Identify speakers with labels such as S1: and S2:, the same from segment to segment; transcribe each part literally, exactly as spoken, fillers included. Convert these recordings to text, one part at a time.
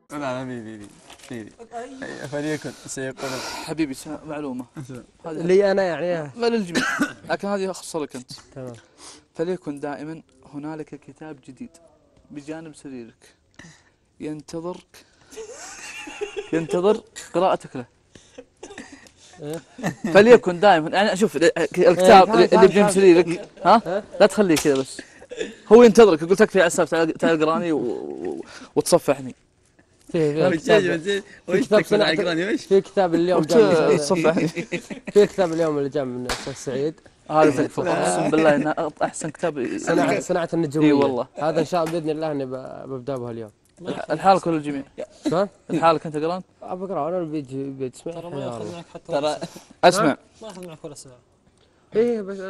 S1: لا لا بيبي بيبي فليكن سيكون
S2: حبيبي معلومة
S3: هذه لي أنا يعني
S2: لا للجميع لكن هذه أخص لك أنت.
S3: تمام.
S2: فليكن دائما هنالك كتاب جديد بجانب سريرك ينتظرك ينتظر قراءتك له. فليكن دائما يعني شوف الكتاب اللي بجنب سريرك ها لا تخليه كذا بس هو ينتظرك يقول تكفي عساف تعال اقراني وتصفحني.
S3: في كتاب في كتاب اليوم
S2: تصفحني
S3: في كتاب اليوم اللي جاء من الاستاذ سعيد
S2: هذا تكفى اقسم بالله انه احسن كتاب
S3: صناعة صناعة النجومية.
S2: اي والله
S3: هذا ان شاء الله باذن الله اني ببدا به اليوم.
S2: الحال كل الجميع.
S3: شلون؟
S2: الحالك انت قران؟
S3: بقرا انا اللي بيجي بتسمع.
S4: ترى ما ياخذ معك حتى
S2: ترى اسمع
S4: ما ياخذ معك ولا ساعة.
S3: ايه بس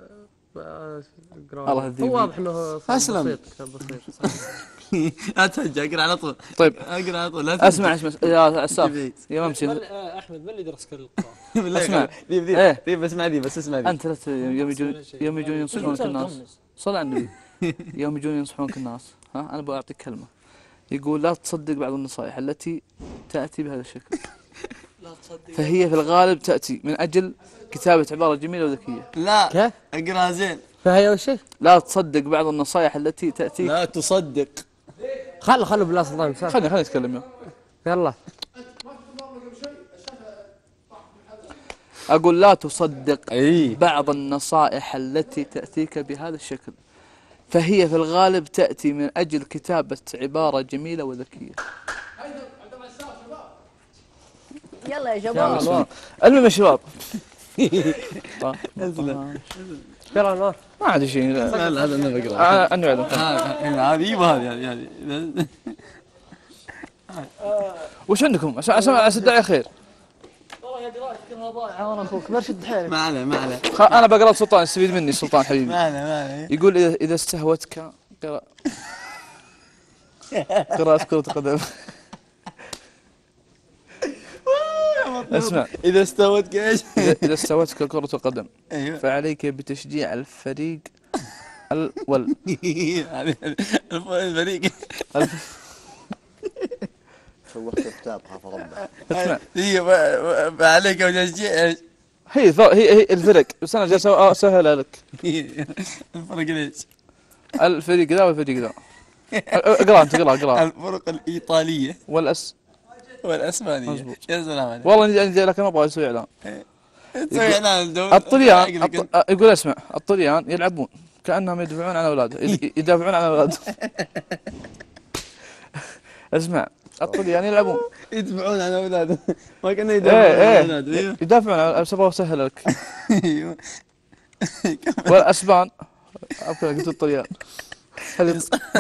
S3: اقرا
S2: الله يهديك.
S3: هو واضح انه بسيط كتاب بسيط.
S1: لا تهجى اقرا على طول.
S2: طيب
S1: اقرا على طول لا
S2: اسمع اسمع يا عساف يا ممسي
S4: احمد من اللي درس كل القراءة؟
S2: اسمع
S1: ذيب ذيب
S2: ايه
S1: ذيب اسمع ذيب بس اسمع ذيب.
S2: انت لا يوم يجون يوم يجون ينصحونك الناس صل على النبي يوم يجون ينصحونك الناس ها انا بعطيك كلمه يقول لا تصدق بعض النصائح التي تاتي بهذا الشكل فهي في الغالب تاتي من اجل كتابه عباره جميله وذكيه.
S1: لا
S3: كيف؟
S1: اقرا زين.
S3: فهي وش؟
S2: لا تصدق بعض النصائح التي تاتي.
S1: لا تصدق.
S3: خل خلوا بالله سلطان
S2: خليني خليني اتكلم
S3: يلا.
S2: اقول لا تصدق
S1: اي
S2: بعض النصائح التي تاتيك بهذا الشكل فهي في الغالب تاتي من اجل كتابه عباره جميله وذكيه.
S5: يلا يا شباب
S2: المهم يا شباب
S3: يلا نور
S2: ما عاد شيء.
S1: لا لا هذا انا بقرا.
S2: انا اعلم
S1: هذه وهذه هذه.
S2: وش عندكم عشان عشان اسد خير؟
S5: والله يا قراءتك كلها ضايعه وانا اخوك ما شد حيلك.
S1: ما عليه ما عليه.
S2: انا بقرا سلطان استفيد مني سلطان حبيبي.
S1: ما عليه ما عليه.
S2: يقول اذا اذا استهوتك قراءة قراءة كرة قدم. اسمع
S1: اذا استوت ايش؟
S2: اذا استهوتك كرة القدم
S1: ايوه
S2: فعليك بتشجيع الفريق الول
S1: الفريق
S6: سوحت كتاب خاف ربه.
S2: اسمع
S1: هي عليك وتشجيع ايش؟
S2: هي هي هي الفرق بس انا جالس اسهلها لك.
S1: الفرق ليش؟
S2: الفريق ذا والفريق ذا. اقرا انت اقرا اقرا.
S1: الفرق الايطاليه
S2: والاس
S1: والاسبانيه.
S2: مزبوط.
S1: يا سلام عليك.
S2: والله اني جاي لك ما ابغى اسوي اعلان.
S1: تسوي اعلان الدوري.
S2: الطليان الط... يقول اسمع الطليان يلعبون كانهم يدافعون عن اولادهم يدافعون عن اولادهم. اسمع الطليان يلعبون
S1: يدافعون عن اولادهم ما كانوا
S2: ايه
S1: يدافعون عن
S2: ايه
S1: اولادهم.
S2: يدافعون عن بس ابغى اسهل لك.
S1: ايوه
S2: والاسبان ابغى قلت الطليان هذه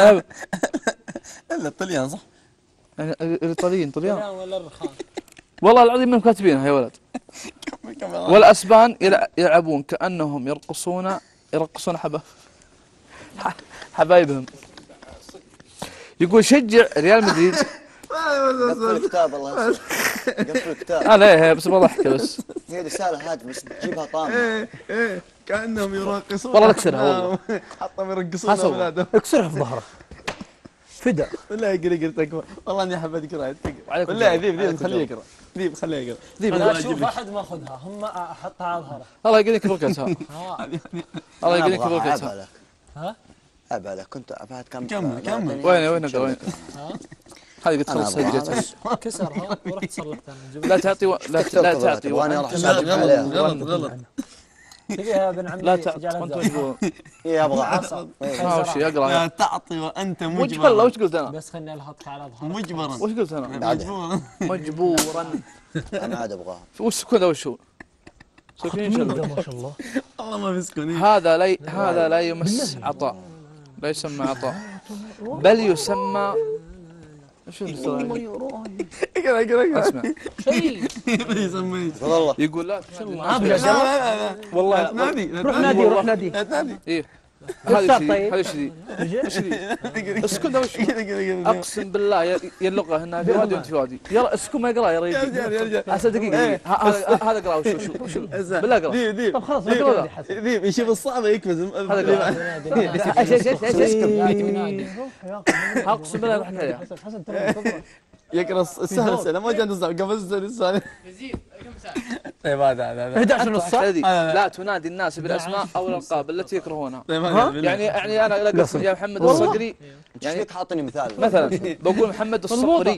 S1: الا الطليان صح؟
S2: يعني الايطاليين طليان
S4: ولا الرخام؟
S2: والله العظيم انهم كاتبينها يا ولد. والاسبان يلعبون كانهم يرقصون يرقصون حبا حبايبهم. يقول شجع ريال مدريد.
S6: قفل الكتاب الله يسلمك. قفل الكتاب.
S2: انا ايه بس بضحك بس.
S6: هي رسالة هذه بس تجيبها طامة.
S1: ايه ايه كانهم يراقصون.
S2: والله اكسرها والله.
S1: حطهم يرقصون اولادهم.
S3: اكسرها في ظهره. فدا.
S1: والله يقرا قرا تكفى. والله اني حبيت اقرا. والله ذيب ذيب خليه يقرا. ذيب خليه يقرا.
S2: ذيب
S4: انا اشوف احد ماخذها هم احطها على ظهره.
S2: الله يقلك الركز ها. الله يقلك
S6: أنا أبغى
S2: الركز
S6: أعب
S2: ها.
S6: عليك.
S4: ها؟
S6: أعب عليك كنت فهد كم
S1: كمل كمل.
S2: وين وين اقرا وين؟
S4: ها؟
S2: هذه قد خلص
S6: أنا أبغى
S2: هديتها.
S4: كسرها ورحت صلحتها انا جبت
S2: لا تعطي و... لا لا تعطي
S6: وأنا راح
S2: وأنت-
S6: أساعدك عليها.
S1: غلط غلط.
S4: تبيها ابن عمي
S2: لا تعطي وانت مجبور.
S6: إيه أبغى
S4: عصا
S2: ما وش
S1: لا
S2: اقرا.
S1: تعطي وانت
S2: وش والله
S1: مجبر.
S2: وش قلت انا؟
S4: بس خلني الحطها على ظهرك
S1: مجبرا.
S2: وش قلت انا؟
S1: مجبورا.
S2: مجبورا.
S6: أنا عاد أبغاها.
S2: وش السكون ذا وش هو؟ سكين شلون؟
S4: ما شاء الله.
S1: والله ما في سكون.
S2: هذا لا هذا لا يمس عطاء لا يسمى عطاء بل يسمى شو
S1: اقرا اقرا
S2: اسمع
S4: شيء
S1: يسميه.
S6: والله.
S2: يقول لا
S1: لا لا لا
S2: والله
S1: لا تنادي
S3: روح نادي روح نادي.
S1: لا تنادي.
S2: ايه
S3: صار
S2: هذا شيء
S3: طيب؟
S2: هذا شيء وش ذي؟ اسكن ذا وش اقسم بالله يا يا اللغه انها في وادي وانت في وادي يلا اسكن ما يقرا يا
S1: يا رجال يا
S2: رجال
S1: رجال.
S2: هسه دقيقه هذا هذا اقرا وش وش وش بالله اقرا
S1: ذيب ذيب
S3: طب خلاص
S2: ذيب.
S3: نقرا نادي حسن.
S1: ذيب يشوف الصعبه يكبز.
S2: هذا
S3: ايش ايش ايش ايش
S4: يا ينادي.
S2: اقسم بالله بحكي
S3: حسن حسن ترى تفضل.
S1: يقرا السهل السهل ما جاء نص قبل السهل السهل.
S5: يزيد كم ساعة؟
S1: طيب هذا هذا
S3: احد عشر نص
S2: هذه
S1: لا.
S2: لا تنادي الناس بالاسماء او الالقاب التي يكرهونها.
S1: طيب
S3: ها؟
S1: هذا
S2: يعني يعني انا لقيت يا محمد الصقري
S6: ايش
S2: يعني
S6: فيك حاطني مثال؟
S2: مثلا بقول محمد الصقري.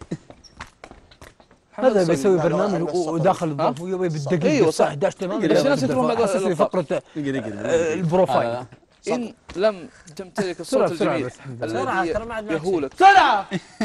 S2: محمد
S3: هذا
S2: الصقري.
S3: بيسوي
S6: لا،
S3: برنامج
S6: لا،
S3: وداخل الظرف ويبي بالدقيقه
S2: ايوه
S3: الساعه
S2: صح.
S3: احد عشر تمام
S2: بس الناس يكرهون بعض
S3: اسس لي
S2: الألقاب.
S3: فقره
S1: دقيقة
S3: آه،
S1: دقيقة.
S3: البروفايل
S2: ان لم تمتلك الصوت
S3: بسرعة، بسرعة
S2: الجميل
S3: بس، الحمد
S4: لله. بسرعة،
S2: الذي
S4: ترى ما عاد معك
S2: يهولك
S3: بسرعه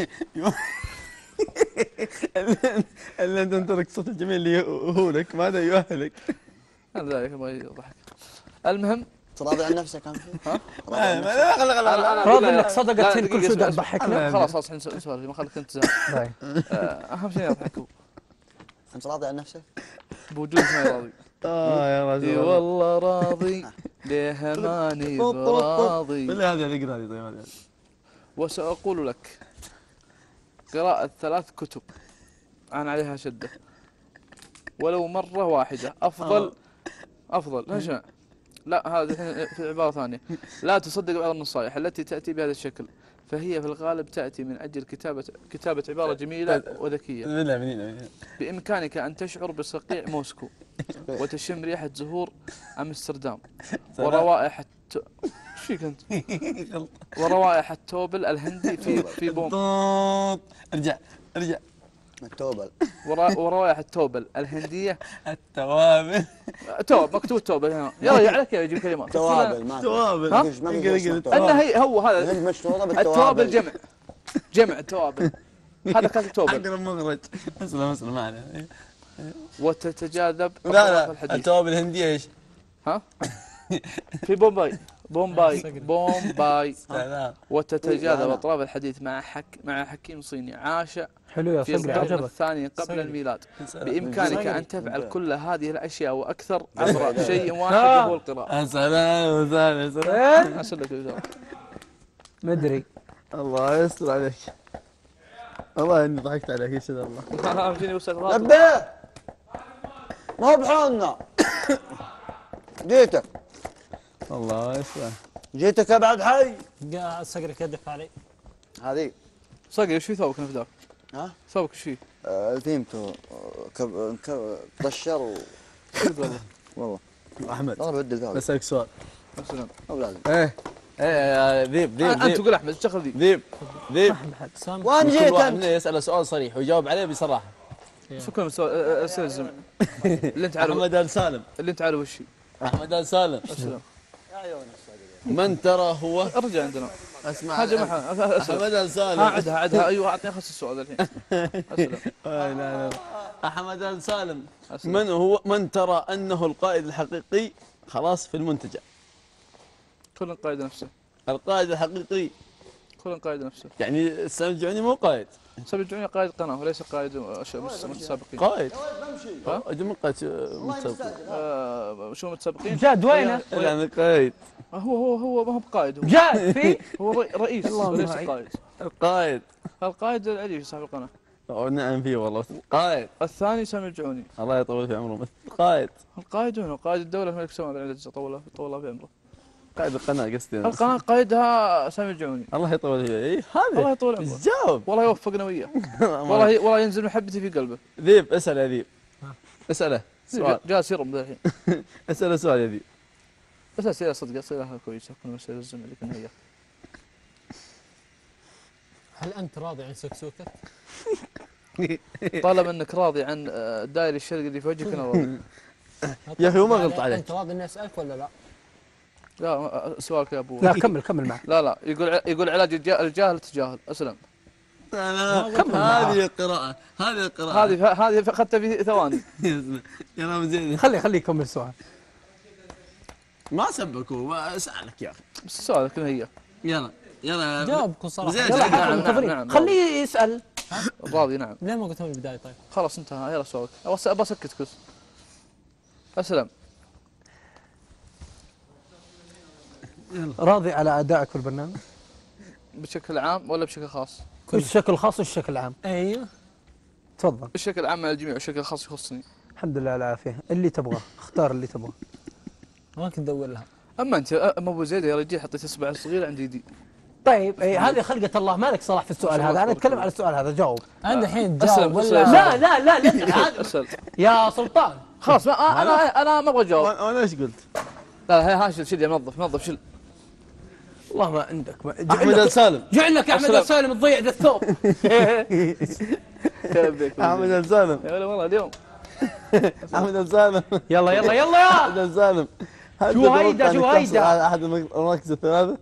S1: اللي انت تمتلك الصوت الجميل اللي هو لك ماذا يؤهلك؟
S2: هذا ذلك يبغى يضحك. المهم
S6: تراضي عن نفسك انت؟
S2: ها؟
S1: لا لا خلا خلا
S2: انا انا
S3: راضي
S2: أقول-
S3: انك صدقت
S2: لا،
S3: هند
S2: دقيقة،
S3: كل شوي
S2: اسمع،
S3: قاعد
S2: اسمع.
S3: تضحكنا
S2: خلاص خلاص نسولف ما خليك انت زهق.
S3: طيب.
S2: آه، اهم شيء يضحكوا
S6: انت راضي عن نفسك؟
S2: بوجودك ما راضي.
S1: اه يا
S2: اي
S1: رجل
S2: والله راضي ليه ماني براضي.
S1: بالله هذه اللي اقرا لي طيب هذه.
S2: وسأقول لك قراءة ثلاث كتب عن عليها شدة ولو مرة واحدة أفضل أفضل اسمع. لا هذا الحين في عبارة ثانية. لا تصدق بعض النصائح التي تأتي بهذا الشكل فهي في الغالب تأتي من أجل كتابة كتابة عبارة جميلة وذكية.
S1: بالله منين
S2: بإمكانك أن تشعر بصقيع موسكو وتشم ريحة زهور أمستردام وروائح الت... ايش فيك انت؟ وروائح التوبل الهندي في في بوم
S1: طوط ارجع ارجع
S6: التوبل
S2: ورا- وروائح التوبل الهندية
S1: التوابل
S2: توب مكتوب توبل هنا يلا يا عليك يجيب كلمات
S6: توابل ما
S1: توابل
S2: ها؟
S6: ما في- ما في
S1: اقرا
S6: اسمه
S1: اقرا
S6: توابل.
S2: أن هي هو هذا
S6: الهند مشهورة
S2: التوابل
S6: بالتوابل.
S2: جمع جمع التوابل هذا كان التوبل
S1: اقرا مخرج اسلم اسلم ما عليه.
S2: وتتجاذب
S1: لا
S2: أطراف
S1: لا
S2: الحديث.
S1: التوابل الهندية ايش؟
S2: ها في بومباي بومباي بومباي
S1: سلام
S2: وتتجاذب
S6: لا.
S2: أطراف الحديث مع حك مع حكيم صيني عاش
S3: حلو يا
S2: في
S3: صقري
S2: القرن
S3: عجبك
S2: الثاني قبل
S4: صقري.
S2: الميلاد.
S1: سلام.
S2: بإمكانك
S6: صقري.
S2: أن تفعل
S6: صقري.
S2: كل هذه الأشياء وأكثر عبر شيء واحد
S3: آه.
S2: وهو القراءة.
S1: يا سلام سلام سلام
S2: أسألك يا وزارة.
S3: مدري
S1: الله يستر عليك والله اني ضحكت عليك يشهد الله.
S2: أهم شيء وسط راسك.
S6: نبه ما هو بحالنا جيتك
S1: الله يستر
S6: جيتك يا بعد حي
S4: قاعد صقرك يدف علي.
S6: هذه
S2: صقر ايش في ثوبك نفداك؟
S6: ها
S2: ثوبك ايش فيه؟
S6: آه، ثيمته آه، كب كب- طشر و...
S2: والله
S6: والله
S1: احمد
S6: والله بدل ثوب
S1: بسألك سؤال.
S2: السلام.
S6: مو بلازم
S1: ايه ايه يا ذيب ذيب
S2: أنت
S1: ذيب
S2: تقول أحمد ايش دخل ذي؟
S1: ذيب ذيب
S4: سام
S6: وين
S1: كل
S6: جيت
S1: واحد
S6: انت؟
S1: منا يسأله سؤال صريح ويجاوب عليه بصراحة.
S2: شكرا أسئلة الزمن اللي أنت عارف
S1: احمد ال سالم
S2: اللي أنت عارف وش هي.
S1: احمد ال سالم
S2: السلام.
S1: من ترى هو
S2: ارجع عندنا
S1: اسمع
S2: هاجم أسلم.
S1: احمد ال سالم
S2: ها عدها عدها أيوه أعطني خص السؤال الحين. أسلم.
S1: لا لا لا. احمد ال سالم
S2: أسلم.
S1: من هو من ترى انه القائد الحقيقي خلاص في المنتجع؟
S2: كل قائد نفسه
S1: القائد الحقيقي
S2: كل قائد نفسه.
S1: يعني السمجوني مو قائد
S2: سبجوني قائد قناة وليس قائد أش- مس- متسابقين.
S1: قائد
S2: ها؟
S1: أجل من قائد متسابق
S2: آه، شو متسابقين؟
S3: جاد وينه؟
S1: يعني قائد
S2: هو هو هو ما هو بقائد هو
S3: جاد في
S2: هو رئي- رئيس
S3: اللهم
S2: وليس
S3: معي.
S2: قائد.
S1: القائد
S2: القائد العلي صاحب القناة.
S1: أو نعم فيه والله قائد
S2: الثاني سامي الجعوني.
S1: الله يطول في عمره قائد
S2: القائد هنا قائد الدولة الملك سلمان العز طول طول الله في عمره.
S1: قائد القناة قصدي أنا.
S2: القناة قائدها سامي الجعوني.
S1: الله يطول فيه اي
S2: الله
S1: هذا
S2: يطول عمره.
S1: جاوب
S2: والله يوفقنا وياه. والله والله ينزل محبتي في قلبه.
S1: ذيب اسأل يا ذيب اسأله سؤال
S2: جالس يرم ذا الحين.
S1: اسأله سؤال يا ذيب
S2: بس اسئله صدق اسئله كويسه كنا مسألة الزمن اللي كنا وياه.
S4: هل انت راضي عن سكسوكك؟
S2: طالما انك راضي عن آه، الدائري الشرقي اللي في وجهك انا راضي.
S1: يا أخي وما غلط عليك.
S4: انت راضي اني اسالك ولا لا؟
S2: لا آه، سؤالك يا ابو.
S3: لا كمل كمل معك
S2: لا لا يقول ع- يقول علاج الجا- الجاهل تجاهل. اسلم.
S1: هذه القراءة هذه القراءة
S2: هذه هذه اخذتها في ثواني.
S1: يا رب زين
S3: خلي خليه يكمل السؤال
S1: ما سبك هو ما سألك يا أخي
S2: بس سؤالك هي.
S1: يلا يلا
S4: جاوب بكل صراحه.
S1: زين.
S3: يلا
S1: نعم،
S3: حكم
S2: نعم،
S3: متفقين
S2: نعم.
S3: خليه يسال
S2: راضي نعم.
S4: ليه ما قلت من البدايه طيب؟
S2: خلاص انتهى يلا سؤالك. أبغى ابغى اسكتك بس. اسلم.
S3: راضي على ادائك في البرنامج
S2: بشكل عام ولا بشكل خاص؟
S3: بالشكل الخاص والشكل العام
S4: ايوه
S3: تفضل
S2: بشكل عام على الجميع والشكل الخاص يخصني.
S3: الحمد لله على العافيه اللي تبغاه اختار اللي تبغاه
S4: ما كنت ادور لها.
S2: اما انت اما ابو زيد يا رجال حطيت اصبع صغير عند يدي.
S3: طيب إيه هذه خلقة الله، مالك صلاح في السؤال هذا، انا اتكلم على السؤال هذا، جاوب.
S4: انت الحين
S2: أسلم،
S4: تجاوب
S2: أسلم.
S4: ولا
S3: لا لا لا لا
S2: اسال
S3: يا سلطان
S2: خلاص ما انا انا ما ابغى اجاوب.
S1: وانا وأنا ايش قلت؟
S2: لا لا ها شيل شيل يا منظف منظف شيل.
S3: والله ما عندك ما
S1: احمد السالم
S3: جعلك احمد
S2: السلام.
S3: السالم تضيع ذا الثوب.
S1: احمد السالم
S2: يا ولد والله اليوم
S1: احمد السالم
S3: يلا يلا يلا يا
S1: احمد السالم. هل
S3: شو
S1: تتوقع
S3: هيدا،
S1: أنك
S3: شو
S1: تحصل
S3: هيدا؟
S1: على احد المراكز الثلاثه؟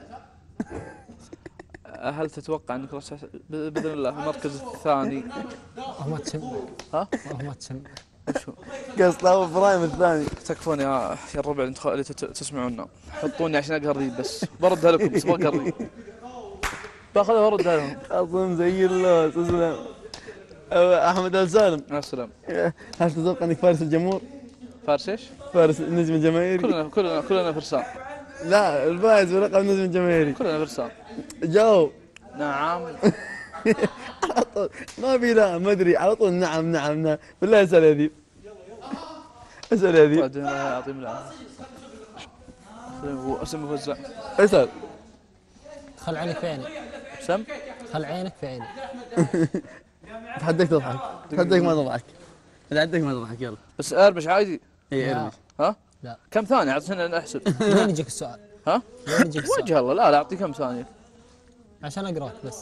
S2: هل تتوقع انك رشح ب- باذن الله المركز الثاني؟
S4: ما تشم
S2: ها؟
S4: ما تشم
S2: وشو؟
S1: قصد هو ابراهيم الثاني.
S2: تكفون يا يا الربع اللي تخ- اللي تت- تسمعونا، حطوني عشان اقهر الريب بس بردها لكم بس ما اقهر الريب. باخذها واردها لهم.
S1: اظن زي اللوز. اسلم. أه، احمد السالم،
S2: مع السلامة.
S1: هل تتوقع انك فارس الجمهور؟
S2: فارس ايش؟
S1: فارس النجم الجماهيري؟
S2: كلنا كلنا كلنا فرسان،
S1: لا، الفائز بلقب النجم الجماهيري.
S2: كلنا فرسان.
S1: جاوب.
S2: نعم.
S1: على طول ما في لا ما ادري، على طول نعم نعم نعم. بالله اسال يا ذيب، اسال يا ذيب،
S2: الله يعطيهم العافية. هو اسم مفزع.
S1: اسال.
S4: خل عينك في عيني،
S2: سم؟
S4: خل عينك في عيني.
S1: تحديك تضحك، تحديك ما تضحك، تحديك ما تضحك. يلا
S2: بس ارمش عادي.
S1: اي
S4: لا.
S1: ارمي.
S2: ها؟
S4: لا.
S2: كم ثانية عشان احسب؟
S4: وين يجيك السؤال؟
S2: ها؟
S4: وين يجيك السؤال؟
S2: وجه الله لا لا اعطي كم ثانية.
S4: عشان اقراك بس.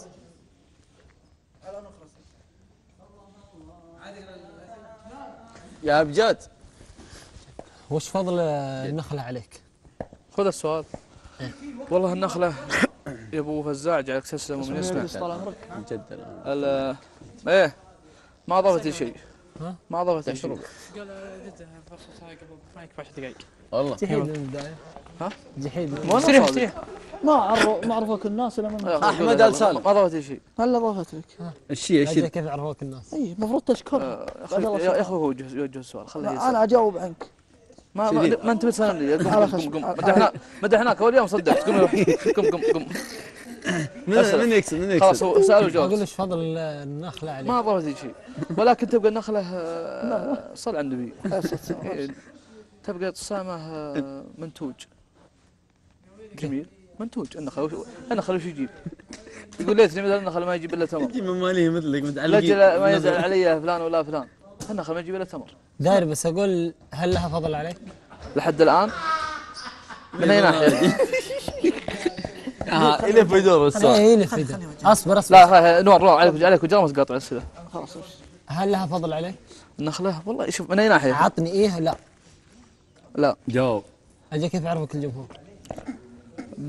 S1: يا ابجد،
S4: وش فضل النخلة عليك؟
S2: خذ السؤال. والله النخلة يا ابو فزاع جعلك تسلم ومن يسمع.
S5: طال عمرك.
S1: جد
S2: ال- ايه ما اضافت لي شيء.
S4: ها؟
S2: ما اضافت لي شيء.
S5: قال جدها فرصة قبل ما يكفي عشر دقائق.
S1: والله
S4: جحيد من البداية.
S2: ها؟
S4: جحيد من
S2: وانا
S5: استريح
S2: صادق.
S5: استريح. ما عرفوا ما عرفوك الناس الا من
S1: أحمد آل سالم.
S2: ما اضافت لي شيء.
S5: هلا ضافت لك.
S1: الشيء
S4: البداية.
S1: الشيء
S4: كيف عرفوك الناس؟
S5: اي المفروض تشكرها.
S2: آه،
S5: بعد الله
S2: خلي- يا
S5: سبحانه.
S2: اخوي هو يوجه يوجه السؤال خليه
S5: لا،
S2: يسأل.
S5: انا اجاوب عنك.
S2: ما ما,
S1: شديد.
S2: ما انت بتسالني لي. قم
S5: على
S2: قم
S5: خشم.
S2: قم
S5: على-
S2: مدحنا مدحناك اول يوم صدقت. قم قم قم قم
S1: من
S2: أسأل.
S1: من يكسب من
S2: خلاص
S1: يكسب؟
S2: هو سال
S4: اقول
S2: وجاوب.
S4: ايش فضل النخلة عليك؟
S2: ما اضافت لي شيء ولكن تبقى النخله آه، صل على النبي. إيه، تبقى تصامه آه، منتوج جميل. منتوج النخل وش- النخل وش يجيب؟ يقول ليتني مثل النخل ما يجيب الا تمر.
S1: تجي مماليه مثلك
S2: لا
S1: متعلقين.
S2: جل ما يزعل علي فلان ولا فلان. النخل ما يجيب الا تمر.
S4: داير بس اقول هل لها فضل عليك؟
S2: لحد الان من اي ناحيه؟
S1: اه الف يدور السؤال.
S4: ايه اللي في ده. اصبر اصبر.
S2: لا لا، نور نور عليك عليك وجرام تقاطع الاسئله.
S5: خلاص.
S4: هل لها فضل عليك؟
S2: النخله والله شوف من اي ناحيه؟
S4: عطني ايه لا.
S2: لا
S1: جاوب.
S4: اجي كيف يعرفك الجمهور؟
S2: ب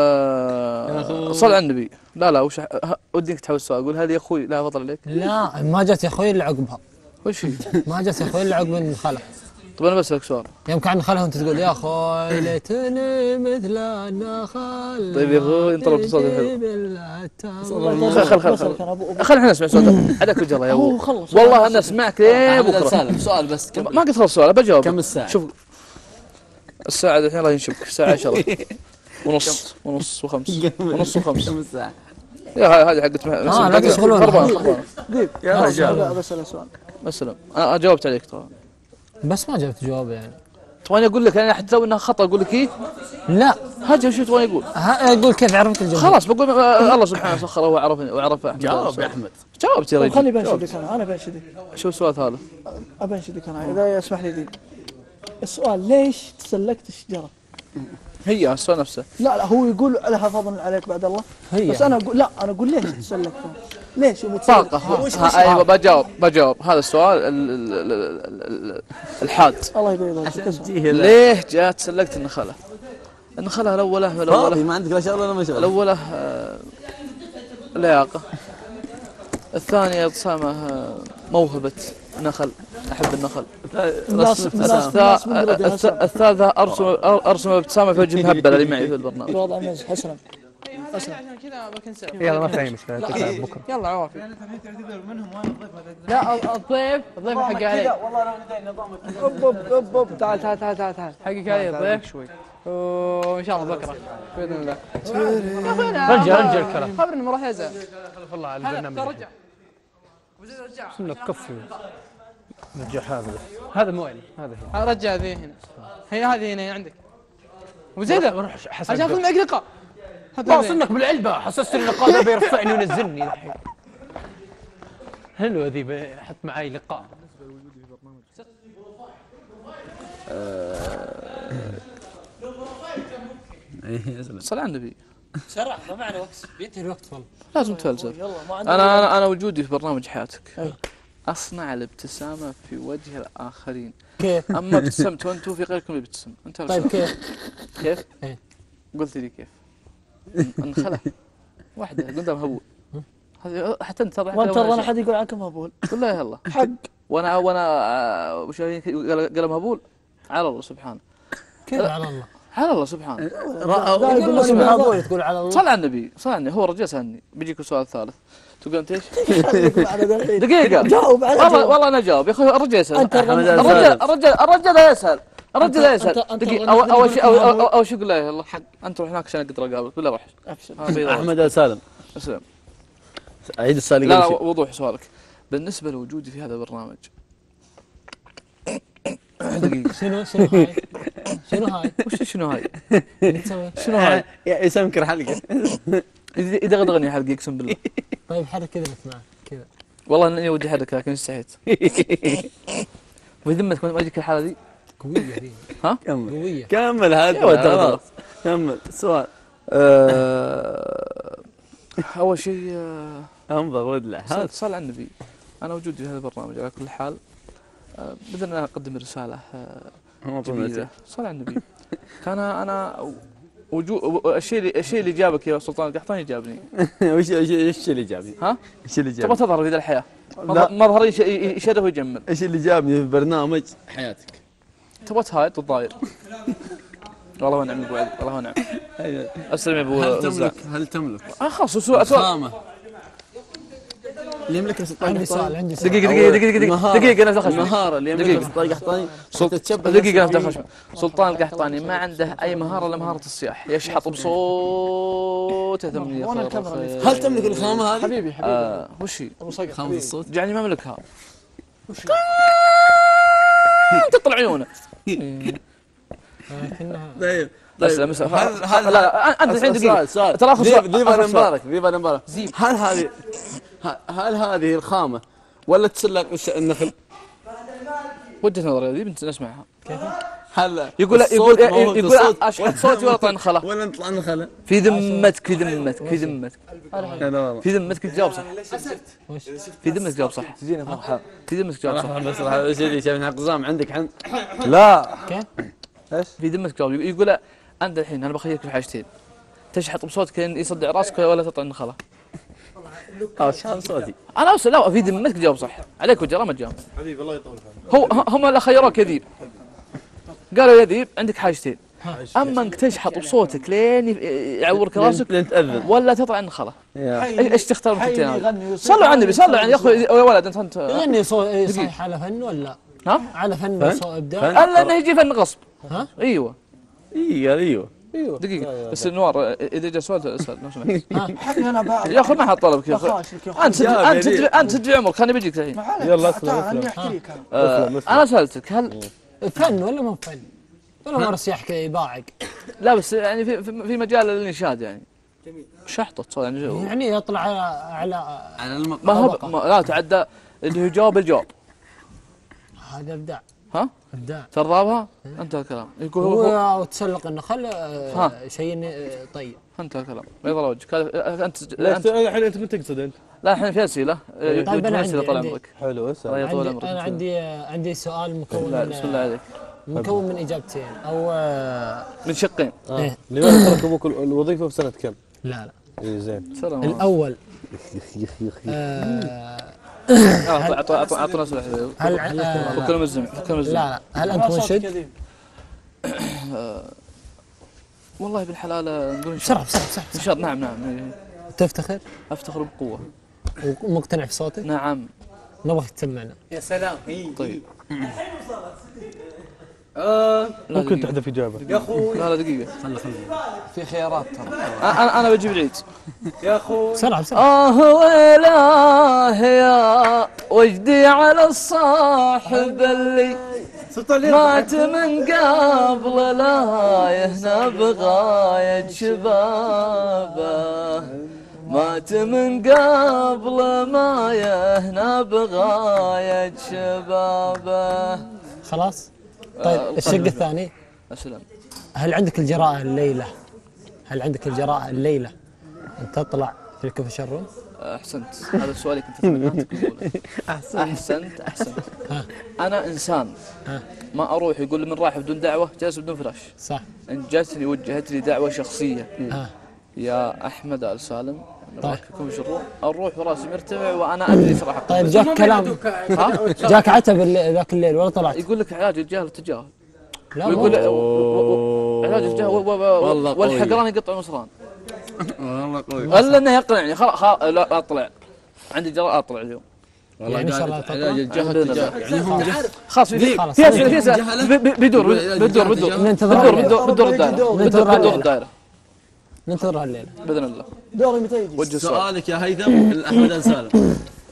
S2: صل على النبي. لا لا وش ه- وديك تحاول السؤال. اقول هذه يا اخوي لها فضل عليك.
S4: لا ما جت يا اخوي الا عقبها.
S2: وش هي؟
S4: ما جت يا اخوي الا عقب النخله.
S2: طب انا بسالك سؤال.
S4: يوم كان نخلها وانت تقول يا اخوي ليتني مثل النخل.
S2: طيب يا أخوي، انطلق بصوت حلو.
S4: التمر.
S2: خل خل خل
S5: كان ابو
S2: خل احنا نسمع صوتك. عليك وجه الله يا
S5: هو
S2: ابو.
S5: خلص.
S2: والله انا اسمعك ليه
S1: احمد
S2: بكره.
S1: السالم سؤال بس كم
S2: ما قد خلص السؤال بجاوب.
S1: كم الساعة؟
S2: شوف الساعة الحين الله ينشبك الساعة عشرة ونص ونص وخمس ونص وخمس.
S1: كم الساعة؟
S2: يا هاي هذه حقت
S4: آه، لا تشغلون.
S2: خربانة خربانة.
S5: ديب
S1: يا رجال.
S5: لا بسأل سؤال.
S2: مثلا انا جاوبت عليك ترى.
S4: بس ما جبت جواب يعني.
S2: تبغاني اقول لك انا حتى لو انها خطا اقول لك ايه؟
S4: لا
S2: هاجي وش تبغاني اقول؟
S4: ها- اقول كيف عرفت الجمهور؟
S2: خلاص بقول آه، الله سبحانه سخره وعرفني وعرف احمد.
S1: جاوب يا احمد.
S2: جاوبت يا
S5: طيب خلي
S2: رجل.
S5: بنشدك انا انا بنشدك.
S2: شو السؤال هذا؟
S5: ابنشدك انا اذا يسمح لي ديب. السؤال ليش تسلكت الشجره؟
S2: هي السؤال نفسه.
S5: لا لا هو يقول لها فضل عليك بعد الله.
S4: هي
S5: بس انا اقول لا انا اقول ليش تسلكتها؟ ليش يوم تسلك؟
S2: طاقة ها- ايوه بجاوب بجاوب هذا السؤال ال- ال- ال- ال- ال- الحاد.
S5: الله يبيض وجهك.
S1: تجيه
S2: ليه جات سلكت النخلة؟ النخلة الأولى
S1: فاضي
S2: الأولى
S1: ما عندك لا شغله ولا مشغله.
S2: الأولى آه، لياقة. الثانية تصامة آه، موهبة نخل. أحب النخل.
S5: الناس الناس
S2: الثا-
S5: الناس من
S2: الث-
S5: بلدها
S2: الثالثة أرسم أرسم ابتسامة في وجه مهبل اللي معي في البرنامج.
S5: الوضع مز حسنا.
S7: عشان كذا بكنسل.
S3: يلا ما في اي مشكله تلعب بكره.
S7: يلا عوافي. لا الضيف الضيف حق علي.
S5: أب أب أب أب.
S7: تعال تعال تعال تعال تعال حقك علي الضيف شوي. وان شاء الله بكره باذن الله. يا اخوينا
S3: رجع رجع الكلام.
S7: خبرني ما راح يزعل.
S3: خلف الله على البرنامج.
S7: رجع.
S3: انه كفي نجح هذا هذا مو وين هذا هنا.
S7: رجع ذي هنا. هي هذه هنا عندك. وزيدة
S3: روح حسن
S7: عشان في المقلقة.
S3: باصنك بالعلبه حسستني ان القاده بيرفعني وينزلني الحين. حلوه ذي بحط معاي لقاء.
S2: صل على النبي.
S4: سرع ما معنا وقت بينتهي الوقت والله.
S2: لازم تفلسف.
S5: يلا ما عندنا
S2: انا انا انا وجودي في برنامج حياتك
S5: أي.
S2: اصنع الابتسامه في وجه الاخرين.
S3: كيف؟
S2: اما ابتسمتوا انتم في غيركم يبتسم. انت
S3: طيب كيف؟
S2: كيف؟
S3: إيه.
S2: قلت لي كيف؟ انخلع واحده قدام هبول. هذه حتى انت تضحك.
S5: ما ترى احد يقول عنك مهبول.
S2: قل لا يلا.
S5: حق.
S2: وانا وانا آه، وش قلم هبول؟ على الله سبحانه.
S3: كيف على الله؟
S2: على الله سبحانه.
S5: لا يقول لك
S3: اسمع
S5: مهبول.
S3: هذول تقول على الله.
S2: صل على النبي، صل على النبي. هو الرجال سالني بيجيك السؤال الثالث. تقول انت ايش؟
S5: خليك معنا دحين.
S2: دقيقة.
S5: جاوب على
S2: والله
S5: جاوب.
S2: والله انا جاوب يا اخوي. الرجال يسال.
S5: أنت الرجل.
S2: الرجال الرجال الرجال لا يسال. الرجل لا يسال.
S5: أنت- أنت
S2: دقيقة.
S5: الرجل
S2: اول اول شيء
S5: يقول لك
S2: اول
S5: مهبول.
S2: اول شيء قول لا يلا حق. انت روح هناك عشان اقدر اقابلك بالله روح.
S5: ابشر.
S1: احمد سالم
S2: اسلم.
S1: عيد السؤال
S2: لا لا
S1: قبل شيء.
S2: وضوح سؤالك. بالنسبة لوجودي في هذا البرنامج. دقيقة.
S3: شنو شنو هاي؟ شنو هاي؟
S2: وش شنو هاي؟
S3: اللي تسوي؟
S2: شنو هاي؟
S1: يا يسمكر حلقه.
S2: إذا إذا غدغني حلقي اقسم بالله.
S3: طيب حرك كذا نسمع كذا.
S2: والله اني ودي حدك لكن استحيت. وذمتك ما اجيك الحالة دي؟
S3: قويه ذي
S1: كمل
S3: قويه.
S1: كمل
S2: يا ولد
S1: هذا
S2: هذا.
S1: خلاص. كمل السؤال.
S2: آه، اول شيء آه،
S1: انظر ودلع
S2: صل
S1: هذا
S2: صل على النبي. انا وجودي في هذا البرنامج على كل حال آه، بدنا أنا اقدم رساله آه،
S1: هو
S2: جميله. صل على النبي. كان انا وجو الشيء اللي الشيء اللي جابك يا سلطان القحطاني جابني.
S1: وش وش ايش اللي جابني؟
S2: ها؟
S1: ايش اللي
S2: تبغى
S1: جابني؟
S2: تظهر في ذا الحياه.
S1: لا.
S2: مظهر يش- يشرف ويجمل.
S1: ايش اللي جابني في برنامج حياتك؟
S2: تبغى تهايط وتضاير. والله ونعم ابو علي والله ونعم. اسلم يا ابو
S1: هل
S2: غزال.
S1: تملك هل تملك
S2: آه خلاص سؤال سؤال.
S1: خامة اللي يملكها سلطان
S3: عندي
S1: قحطاني؟
S3: سؤال عندي سؤال.
S2: دقيقه دقيقه دقيقه دقيقه
S1: المهارة.
S2: دقيقه نفس الخشم.
S1: المهارة اللي
S2: دقيقة.
S1: يملكها سلطان قحطاني
S2: سلط...
S1: تتشبه
S2: دقيقة
S1: نفسك
S2: نفتح
S1: فيه.
S2: خشم. سلطان القحطاني ما عنده أي مهارة إلا مهارة الصياح، يشحط بصوته ثمانية.
S5: وانا الكاميرا اللي
S1: هل تملك الخامة هذه؟
S5: حبيبي حبيبي
S2: آه وش هي؟
S5: ابو صقر
S1: خامة الصوت؟
S2: جعلني ما أملكها. تطلع عيونه.
S3: لكنها
S1: طيب
S2: بس لا مس...
S1: هل
S2: لا
S1: هل
S2: لا أنت الحين دقيقة.
S1: سؤال سؤال
S2: ترى آخر
S1: ذيب
S2: سؤال.
S1: ذيب
S2: آخر
S1: انا
S2: سؤال.
S1: مبارك ذيب انا مبارك هل هذه ه- هل هذه الخامة ولا تسلق الش- النخل؟
S2: وجهة نظري هذه بنت نسمعها.
S1: هل
S2: يقول
S1: الصوت
S2: يقول
S1: ما هو
S2: يقول
S1: كصوت
S2: أشحط صوتي ولا أطلع نخلة.
S1: ولا نطلع نخلة؟
S2: في ذمتك في ذمتك في ذمتك
S1: انا والله
S2: في ذمتك تجاوب صح. في ذمتك تجاوب صح.
S1: تجينا فرحة
S2: في ذمتك تجاوب صح.
S1: فرحة بس راح ايش اللي شايفين قزام عندك حن
S2: لا
S3: كيف؟
S2: في ذمتك تجاوب. يقول أنت الحين أنا بخيرك في حاجتين. تشحط بصوتك لين يصدع راسك ولا تطلع النخلة.
S1: اه شحن صوتي
S2: انا أوصل لا في ذمتك تجاوب صح. عليك وجرى ما تجاوب. حبيبي الله يطول عمرك. هو هم اللي خيروك يا ذيب. قالوا يا ذيب عندك حاجتين. اما انك تشحط بصوتك لين يعورك راسك
S1: لين تأذن
S2: ولا تطلع النخله.
S1: يا.
S2: ايش تختار من الحالتين
S5: حي
S2: هذه؟
S5: يغني ويصيح.
S2: صلوا على النبي صلوا على يا اخوي يا ولد انت انت
S3: يغني صوت صحيح على فن ولا؟
S2: ها؟
S3: على فن
S1: فن؟
S3: صوت ابداع.
S1: فن؟
S2: الا انه يجي فن غصب.
S3: ها؟
S2: ايوه
S1: اي ايوه
S2: دقيقه بس نوار اذا جاء سؤال اسال لو سمحت.
S5: حقي انا بعد
S2: يا اخوي ما حد طلبك يا اخوي.
S5: خاشك يا اخوي
S2: انت سد- انت سد- انت سد في عمرك خليني بجيك الحين.
S5: ما عليك
S1: يلا
S5: تعال،
S1: اسلم،
S5: تعال،
S1: اسلم.
S5: احكي لك انا
S2: آه، انا سالتك هل
S3: فن ولا مو فن؟ ولا مره سياح كذا يباعق.
S2: لا بس يعني في في في مجال الانشاد يعني شحطه صار يعني جو-
S3: يعني يطلع على على
S1: على المق
S2: ما هو ما لا تعدى اللي هو يجاوب بالجواب.
S3: هذا ابداع.
S2: ها؟
S3: ابداع.
S2: ترضابها؟ انتهى الكلام. يقول هو هو-
S3: وتسلق النخل آه،
S2: ها.
S3: شيء آه، طيب.
S2: انتهى الكلام. بيض الله وجهك. هذا- انت
S1: لا
S2: انت
S1: الحين انت من تقصد انت؟
S2: لا الحين في اسئله.
S3: طيب أنا
S2: اسئله
S3: عندي-
S2: طال
S3: عندي.
S2: عمرك.
S1: حلو
S2: الله
S1: اسال
S2: يطول
S3: عندي
S2: عمرك.
S3: انا عندي آه، عندي سؤال مكون
S2: لا
S3: من
S2: بسم الله عليك.
S3: مكون من اجابتين او آه،
S2: من شقين.
S3: إيه.
S8: لماذا ترك ابوك الوظيفه في سنه كم؟
S3: لا لا
S8: اي زين.
S2: سلام.
S3: الاول آه،
S2: اعطونا اعطونا اعطونا اسئله.
S3: هل آه،
S2: فكنا مزم فكنا
S3: لا
S2: مزم.
S3: لا هل انت منشد؟
S2: والله بالحلال نقول
S3: بسرعه
S2: انشاد.
S3: بسرعه بسرعه
S2: انشاد نعم نعم.
S3: تفتخر
S2: افتخر بقوه.
S3: ومقتنع في صوتك؟
S2: نعم.
S3: نبغاك تسمعنا.
S1: يا سلام
S2: طيب.
S1: آه
S2: لا
S8: ممكن
S2: دقيقة.
S8: تحذف اجابه.
S1: يا اخوي
S2: لا لا دقيقه.
S1: في خيارات ترى
S2: انا انا بجيب العيد.
S1: يا اخوي
S3: بسرعه بسرعه
S2: آه ويلاه يا وجدي على الصاحب اللي مات من قبل لا يهنى بغاية شبابه، مات من قبل ما يهنى بغاية شبابه.
S4: خلاص. طيب الشق الثاني،
S2: أسلم.
S4: هل عندك الجراءة الليلة هل عندك الجراءة الليلة أن تطلع في الكوفي روم؟
S2: أحسنت، هذا السؤال كنت أتمنى تقوله. أحسنت أحسنت. أنا إنسان ما أروح يقول من رايح بدون دعوة جالس بدون فراش.
S4: صح.
S2: إن جاتني وجهت لي دعوة شخصية
S4: ها.
S2: يا أحمد آل سالم
S4: طيب.
S2: كوفي روم، أروح وراسي مرتفع وأنا أدري صراحة.
S4: طيب جاك كلام، جاك عتب ذاك الليل ولا طلعت؟
S2: يقول لك علاج الجهل التجاهل.
S4: لا
S2: ويقول علاج الجهل والحقران يقطع مصران.
S6: والله قوي.
S2: الا انه يقنعني خلاص لا اطلع، عندي جراءة اطلع اليوم.
S4: يعني ان شاء الله تطلع.
S6: الجهل يعني هم
S2: خلاص في في اسئله في اسئله بيدور بيدور بيدور
S4: ننتظر
S2: بيدور بيدور الدائره بيدور الدائره
S4: ننتظرها الليله
S2: باذن الله.
S5: دوري متى يجي؟
S2: وجه السؤال.
S6: سؤالك يا هيثم الأحمد آل سالم.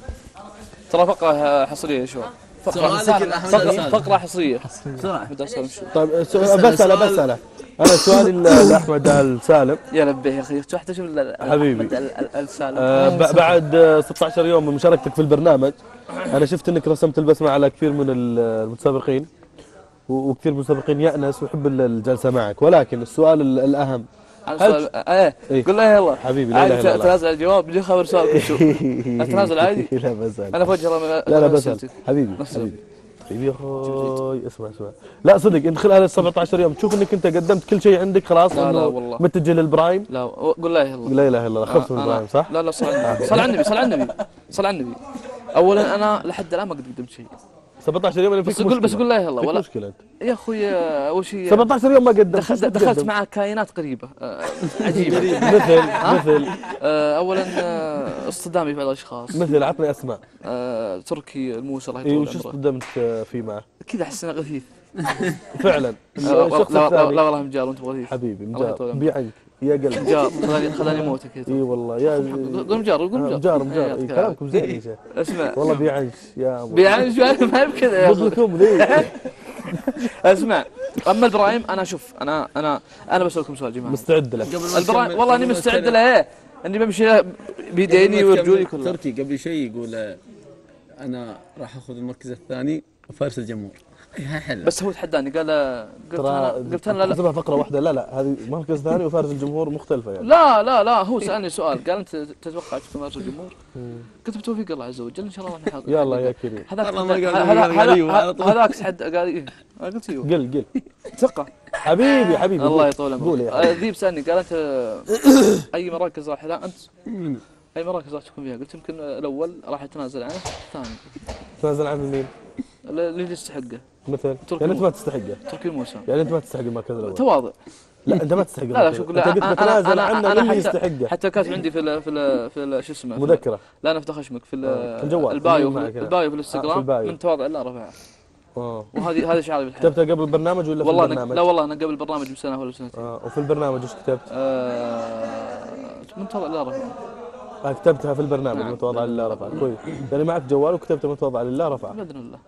S2: ترى فقره حصريه يا شباب.
S6: سؤالك الأحمد آل سالم.
S2: فقره حصريه
S6: بسرعة.
S2: أحمد آل سالم.
S8: طيب بسأله بسأله أنا سؤالي لأحمد آل سالم.
S2: يا لبيه يا اخي تحت شوف
S8: حبيبي
S2: آل سالم.
S8: آه بعد ستة عشر يوم من مشاركتك في البرنامج أنا شفت أنك رسمت البسمة على كثير من المتسابقين، وكثير من المتسابقين يأنس ويحب الجلسة معك، ولكن السؤال الأهم
S2: هل ايه
S8: إيه؟
S2: قل له يلا
S8: حبيبي لا اله الا الله
S2: تنازل الجواب بدي خبر سؤالك شو اتنازل عادي.
S8: لا بسأل
S2: انا فوجه
S8: لا لا بسأل حبيبي حبيبي حبيبي يا اخوي اسمع اسمع لا صدق انت خلال هذه سبعة عشر يوم تشوف انك انت قدمت كل شيء عندك خلاص
S2: لا لا والله
S8: متجه للبرايم.
S2: لا قل لا اله الا الله
S8: لا اله الا الله خفت من البرايم صح؟
S2: لا لا صل على النبي صل على النبي صل على النبي صل على النبي. اولا انا لحد الان ما قد قدمت شيء
S8: سبعة عشر يوم انا فيك
S2: بس قول بس قول لا اله الا الله ولا
S8: مشكلة انت
S2: يا اخوي اول شيء
S8: سبعة عشر يوم ما قدمت
S2: دخلت, دخلت مع كائنات قريبه آه عجيبه
S8: مثل مثل
S2: آه اولا آه اصطدامي ببعض الاشخاص
S8: مثل عطني اسماء.
S2: آه تركي الموسى الله
S8: اي
S2: يطول
S8: وش
S2: عمره.
S8: اصطدمت فيه معه؟
S2: كذا احس انه غثيث
S8: فعلا
S2: لا
S8: الشخص
S2: لا
S8: الثاني
S2: لا والله مجال وانت غثيث
S8: حبيبي
S2: الله يطول
S8: مجار
S2: عمرك.
S8: بيع عنك يا قلبي
S2: مجار خلاني خلاني موتك
S8: اي والله يا
S2: قول مجار قول مجار
S8: مجار مجار
S2: إيه،
S8: إيه، كلامكم زين يا شيخ
S2: اسمع
S8: والله بيع عنك يا أبو.
S2: بيعني شوي ما هي بكذا يا اخي.
S8: قبلكم ليه؟
S2: اسمع اما البرايم انا شوف انا انا انا بسألكم سؤال يا جماعه
S8: مستعد له
S2: البرايم والله اني مستعد له ايه اني بمشي بيديني ورجولي كلها.
S6: تركي قبل شيء يقول آه، انا راح اخذ المركز الثاني وفارس الجمهور. هاي حلو
S2: بس هو تحداني قال قلت انا قلت انا لا
S8: حسبها فقره واحده لا لا هذه مركز ثاني وفارس الجمهور مختلفه يعني.
S2: لا لا لا هو سالني سؤال قال انت تتوقع تكون فارس الجمهور؟ قلت بتوفيق الله عز وجل ان شاء الله نحقق.
S8: يلا يا كريم
S2: هذاك
S6: والله ما قال
S2: هذاك هذاك حد قال ايه قلت ايوه
S8: قل قل
S2: ثقه
S8: حبيبي حبيبي
S2: الله يطول
S8: قول
S2: عمرك.
S8: يا
S2: ذيب سالني قال انت اي مراكز راح لا انت اي مراكز راح تكون فيها؟ قلت يمكن الاول راح يتنازل عنه الثاني
S8: تنازل عن مين؟
S2: اللي يستحقه
S8: مثل
S2: تركي
S8: يعني انت ما تستحقه
S2: تركي الموسى
S8: يعني انت ما تستحق المركز الاول
S2: تواضع.
S8: لا انت ما تستحق
S2: لا لا شوف لا
S8: انت قلت بتنازل عنه اللي يستحقه
S2: حتى كاتب عندي في ال في ال في ال شو اسمه
S8: مذكره
S2: لا نفتح خشمك في
S8: الجوال
S2: البايو
S8: معك
S2: في
S8: هنا.
S2: البايو في
S8: آه،
S2: الانستغرام
S8: في البايو.
S2: من تواضع لا رفعه.
S8: اه
S2: وهذه هذا شعاري بالحياه.
S8: كتبتها قبل البرنامج ولا في
S2: والله أنا
S8: البرنامج؟
S2: لا والله انا قبل البرنامج بسنه ولا بسنتين.
S8: اه وفي البرنامج وش كتبت؟
S2: آه من تواضع لا رفعه.
S8: آه كتبتها في البرنامج
S2: نعم.
S8: متواضع لله رفع كويس يعني معك جوال وكتبت متواضع لله رفع
S2: باذن الله.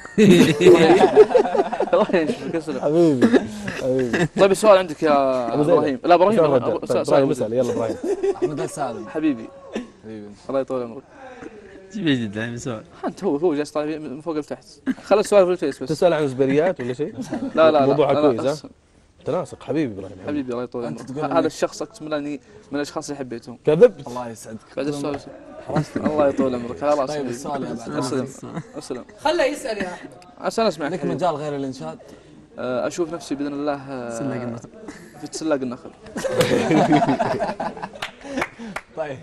S2: الله يشفيك اسلم
S8: حبيبي حبيبي
S2: طيب السؤال عندك يا
S8: أبو زينب.
S2: ابراهيم لا ابراهيم
S8: سؤال
S2: أبو-
S8: طيب،
S2: سؤال-
S8: ابراهيم
S2: سؤال
S8: اسال يلا ابراهيم
S4: احمد آل سالم
S2: حبيبي
S4: حبيبي
S2: الله يطول عمرك.
S6: جيب جد الحين سؤال.
S2: انت هو هو جالس طالع من فوق لتحت. خلي السؤال في الفيس بس.
S8: تسال عن الزبريات ولا شيء؟
S2: لا لا لا
S8: موضوعها
S2: لا،
S8: كويس ها؟
S2: أس-
S8: تناسق حبيبي ابراهيم
S2: حبيبي الله يطول
S4: أنت
S2: عمرك.
S4: تقول
S2: هذا
S4: إنك-
S2: الشخص اقسم بالله اني من الاشخاص اللي حبيتهم.
S8: كذبت
S4: الله يسعدك.
S2: بعد السؤال الله يطول عمرك على راسي.
S4: طيب السؤال يا بعد
S2: اسلم اسلم
S7: خله يسال يا احمد.
S2: عشان اسمع
S4: لك مجال غير الانشاد.
S2: آه، اشوف نفسي باذن الله آه، في تسلاق النخل.
S4: طيب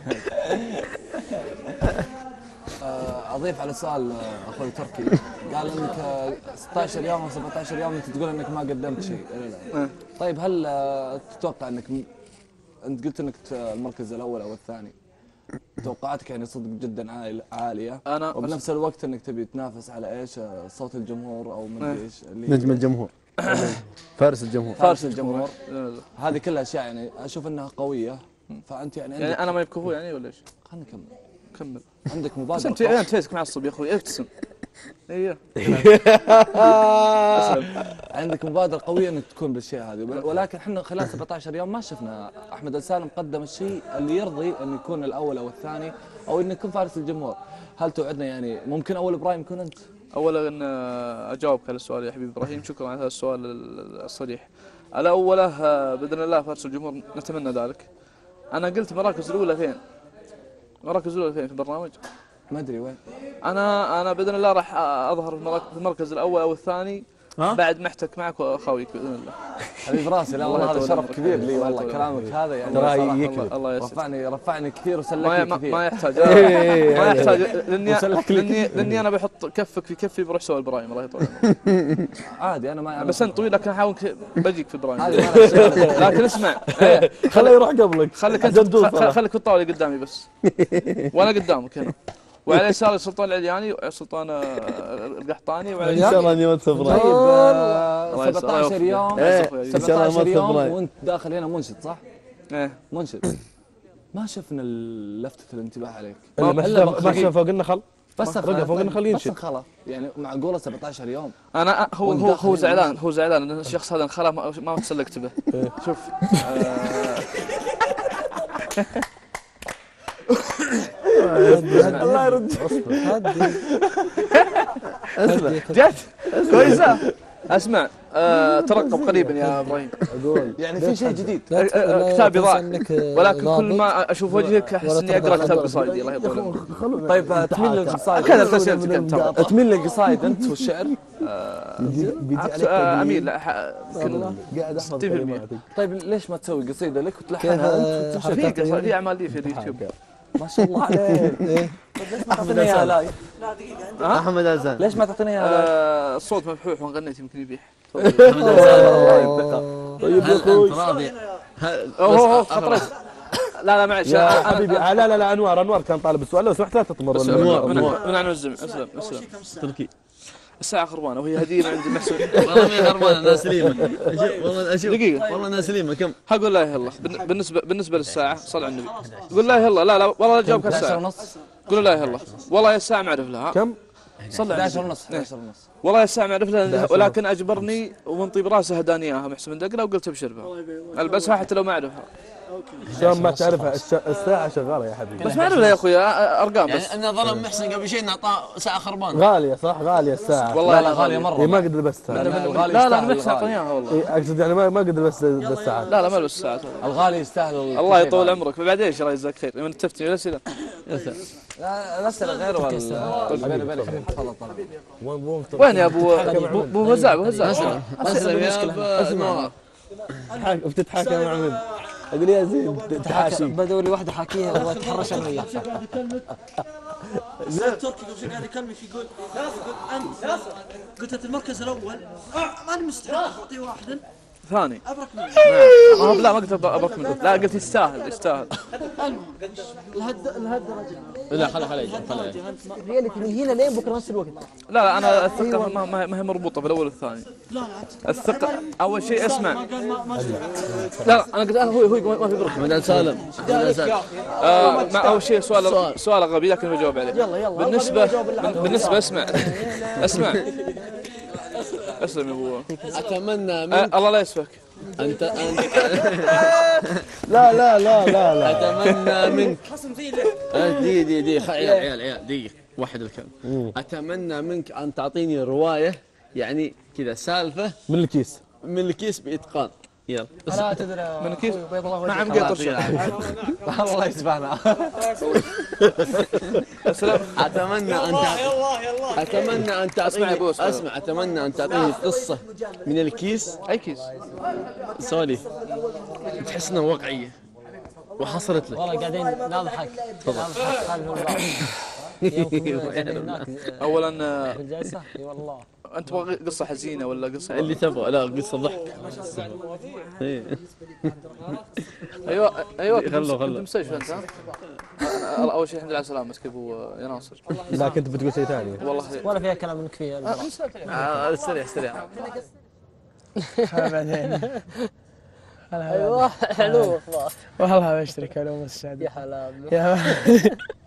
S4: آه، اضيف على سؤال آه، اخوي تركي قال انك آه، ستة عشر يوم او سبعة عشر يوم انت تقول انك ما قدمت شيء إلى الآن.
S2: آه.
S4: طيب هل آه، تتوقع انك م... انت قلت انك ت- المركز الاول او الثاني توقعاتك يعني صدق جدا عال- عاليه
S2: انا
S4: وبنفس الوقت انك تبي تنافس على ايش آه، صوت الجمهور او من
S2: إيه.
S4: ايش اللي
S1: نجم الجمهور فارس الجمهور
S4: فارس الجمهور.
S2: آه،
S4: هذه كلها اشياء يعني اشوف انها قويه فانت يعني عندك
S2: يعني انا ما يبكفو يعني ولا ايش؟
S4: خلينا نكمل
S2: كمل
S4: عندك
S2: بس
S4: مبادره
S2: انت انت فيسك معصب يا اخوي ابتسم ايوه
S4: عندك مبادره قويه انك تكون بالشيء هذا، ولكن احنا خلال سبعة عشر يوم ما شفنا احمد السالم قدم الشيء اللي يرضي انه يكون الاول او الثاني او انه يكون فارس الجمهور. هل توعدنا يعني ممكن اول ابراهيم يكون انت؟
S2: اولا اجاوبك على السؤال يا حبيبي ابراهيم، شكرا على هذا السؤال الصريح. على اوله باذن الله فارس الجمهور نتمنى ذلك. انا قلت مراكز الاولى فين؟ مراكز الاولى فين في البرنامج؟
S4: ما ادري وين.
S2: انا انا باذن الله راح اظهر في المركز الاول او الثاني بعد ما احتك معك واخويك باذن الله.
S4: حبيب راسي، لا والله هذا شرف كبير لي والله كلامك هذا يعني
S8: ترى يكفي.
S2: الله يسعدك.
S4: رفعني رفعني كثير وسلكني كثير.
S2: ما يحتاج ما يحتاج لاني لاني لاني انا بحط كفك في كفي بروح سوى ابراهيم الله يطول عمرك.
S4: عادي انا ما
S2: بس انت طويل لكن احاول بجيك في ابراهيم. لكن اسمع
S8: خليه يروح قبلك.
S2: خليك انت خليك في الطاوله قدامي بس وانا قدامك هنا. وعلى يساري سلطان العلياني سلطان القحطاني وعلى
S8: ان شاء الله اني ما تسافر.
S4: طيب سبعة عشر يوم سبعة عشر يوم
S8: يوم
S4: وانت داخل هنا منشد صح؟
S2: ايه
S4: منشد. ما شفنا لفتة الانتباه عليك.
S8: ما ما شاف فوق النخل.
S4: بس
S8: رقى فوق النخل ينشد.
S4: بس انخلى يعني معقوله سبعة عشر يوم.
S2: انا هو هو هو زعلان هو زعلان ان الشخص هذا انخلى ما ما تسلكت به. شوف
S5: الله يرد.
S2: اسمع جت كويسه. اسمع أه ترقب قريبا يا ابراهيم.
S4: اقول يعني في شيء جديد.
S2: كتابي ضاع ولكن كل ما اشوف وجهك احس اني اقرا كتاب قصايدي الله يطول عمرك.
S4: طيب تميل للقصايد
S2: كذا تسجيل كتاب
S4: تميل للقصايد انت والشعر؟
S2: اميل يمكن ستين بالمئة.
S4: طيب ليش ما تسوي قصيده لك وتلحنها انت وتنشرها؟
S2: في قصائد في اعمال لي في اليوتيوب.
S4: ما شاء الله عليك. ليش ما تعطيني اياها لايف؟
S1: احمد هزان
S4: ليش ما تعطيني اياها لايف؟
S2: الصوت مفتوح وان غنيت يمكن يبيح.
S8: طيب يا اخوي
S6: راضي
S2: اوه خطرت. لا لا معلش
S8: يا حبيبي لا لا لا انوار انوار كان طالب السؤال لو سمحت لا تطمر.
S2: انوار من عن الزمن اسلم اسلم
S6: تركي
S2: الساعة خربانة وهي هدية من عند محسن.
S6: والله ما هي خربانة انا سليمة. والله اشوف
S2: دقيقة
S6: والله انا سليمة كم؟
S2: هقول لا اله الا الله بالنسبة بالنسبة للساعة صل على النبي. قول لا اله الا الله لا لا والله لا جاوبك الساعة. قول لا اله الا الله والله يا الساعة ما اعرف لها.
S8: كم؟
S2: صل على
S4: أحد عشر ونص أحد عشر ونص
S2: والله يا الساعة ما اعرف لها ولكن اجبرني ومن طيب راسه هداني اياها محسن من دقلة وقلت ابشر بها. البسها حتى لو ما اعرفها.
S8: شلون ما تعرفها الساعة شغالة يا حبيبي.
S2: بس ما اعرف لها يا اخوي ارقام بس.
S6: يعني انه ظلم محسن قبل شيء نعطاه ساعة خربانة.
S8: غالية صح غالية الساعة.
S2: والله
S4: لا غالية مرة.
S8: إيه ما قد لبستها.
S2: لا لا محسن اعطاني اياها والله.
S8: إيه اقصد يعني ما ما قد لبست الساعات.
S2: لا لا ما لبس الساعات.
S4: الغالي يستاهل.
S2: الله يطول عمرك بعدين ايش رايك جزاك خير لما تفتني الاسئله.
S4: لا الاسئله غير ولا بيني وبينك تفضل طلع.
S2: وين يا ابو ابو هزاع ابو هزاع
S6: اسلم يا ابو
S8: بتتحاكم مع من؟ اقول يا زين تحاشي
S5: بدور لي واحده حاكيها واتحرش انا وياه.
S9: تركي قبل شوي قاعد يكلمك يقول يقول انت قلت المركز الاول ماني مستحق اعطيه واحدا
S2: ثاني
S9: ابرك منه.
S2: نعم لا ما قلت ابرك منه لا قلت يستاهل يستاهل.
S9: المهم لهد لهالدرجه
S6: لا خله خله خله
S5: ريالتي من هنا لين بكره نفس الوقت.
S2: لا لا انا الثقه ما ما هي مربوطه بالاول والثاني.
S9: لا لا
S2: الثقه اول شيء اسمع. لا لا انا قلت انا هو هو ما في بركه.
S6: احمد سالم
S2: ما اول شيء سؤال سؤال غبي لكن بجاوب عليه.
S5: يلا يلا
S2: بالنسبه بالنسبه اسمع اسمع اسلم يا ابو.
S6: اتمنى منك
S2: أه الله لا يسفك.
S6: انت انت
S8: لا لا لا لا لا
S6: اتمنى منك دي دي دي عيال عيال عيال دي واحد الكلام. اتمنى منك ان تعطيني روايه يعني كذا سالفه
S8: من الكيس
S6: من الكيس باتقان. يلا
S5: لا تدري
S2: من كيس
S5: بيض الله
S2: نعم
S5: وجهك.
S2: قطر
S4: الله يسبحنا.
S2: السلام.
S6: اتمنى ان اتمنى ان تعطيني اسمع اتمنى ان تعطيني قصه من الكيس
S2: اي كيس
S6: سولف تحس انها واقعيه وحصلت لك.
S5: والله قاعدين نضحك نضحك خلف الباب.
S2: اولا
S5: في الجلسه اي والله.
S2: انت تبغى قصه حزينه ولا قصه
S6: اللي تبغى لا قصه ضحك.
S2: ايوه ايوه
S6: خلوا خلوا
S2: انت مستشفى انت ها؟ اول شيء الحمد لله على سلامتك ابو يا ناصر.
S8: لا كنت بتقول شيء ثاني
S2: والله
S5: ولا فيها كلام منك فيه.
S2: استريح استريح.
S7: بعدين
S5: ايوه حلو
S7: والله بشترك علوم السعد
S5: يا حلال.
S7: يا